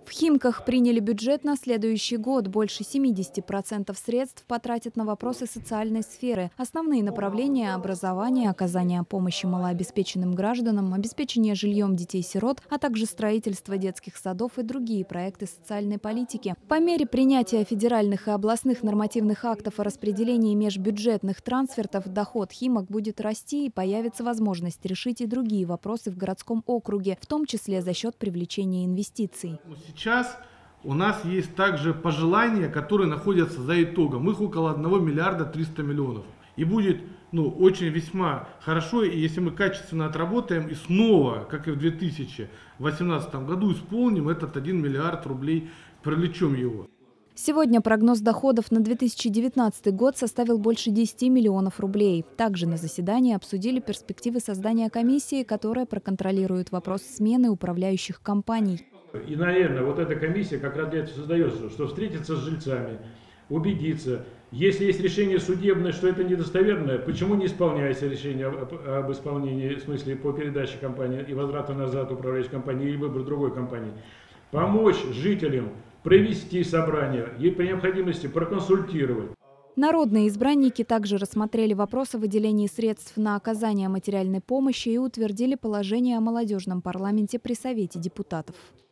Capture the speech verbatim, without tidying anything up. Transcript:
В Химках приняли бюджет на следующий год. Больше семидесяти процентов средств потратят на вопросы социальной сферы. Основные направления – образование, оказание помощи малообеспеченным гражданам, обеспечение жильем детей-сирот, а также строительство детских садов и другие проекты социальной политики. По мере принятия федеральных и областных нормативных актов о распределении межбюджетных трансфертов доход Химок будет расти и появится возможность решить и другие вопросы в городском округе, в том числе за счет привлечения инвестиций. Сейчас у нас есть также пожелания, которые находятся за итогом. Их около одного миллиарда триста миллионов. И будет ну, очень весьма хорошо, если мы качественно отработаем и снова, как и в две тысячи восемнадцатом году, исполним этот один миллиард рублей, привлечем его. Сегодня прогноз доходов на две тысячи девятнадцатый год составил больше десяти миллионов рублей. Также на заседании обсудили перспективы создания комиссии, которая проконтролирует вопрос смены управляющих компаний. И, наверное, вот эта комиссия как раз для этого создается, что встретиться с жильцами, убедиться, если есть решение судебное, что это недостоверное, почему не исполняется решение об исполнении, в смысле по передаче компании и возврату назад управляющей компании или выбору другой компании, помочь жителям провести собрание и при необходимости проконсультировать. Народные избранники также рассмотрели вопрос о выделении средств на оказание материальной помощи и утвердили положение о молодежном парламенте при Совете депутатов.